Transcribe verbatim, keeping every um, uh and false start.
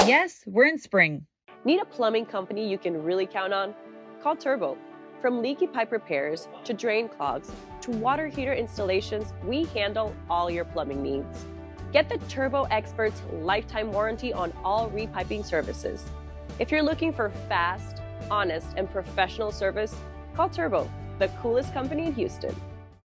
Yes, we're in spring. Need a plumbing company you can really count on? Call Turbo. From leaky pipe repairs to drain clogs to water heater installations, we handle all your plumbing needs. Get the Turbo experts' lifetime warranty on all repiping services. If you're looking for fast, honest, and professional service, call Turbo, the coolest company in Houston.